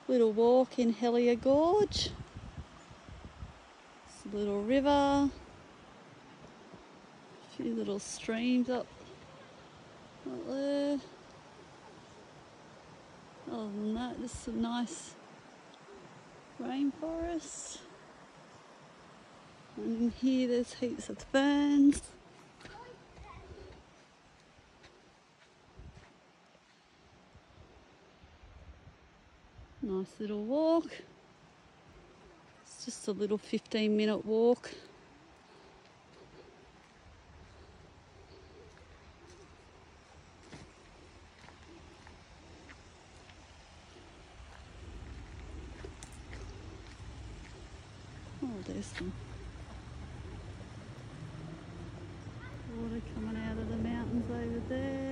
Little walk in Hellier Gorge. It's a little river. A few little streams up there. Other than that, just some nice rainforest. And in here there's heaps of ferns. Nice little walk. It's just a little 15-minute walk. Oh, there's some water coming out of the mountains over there.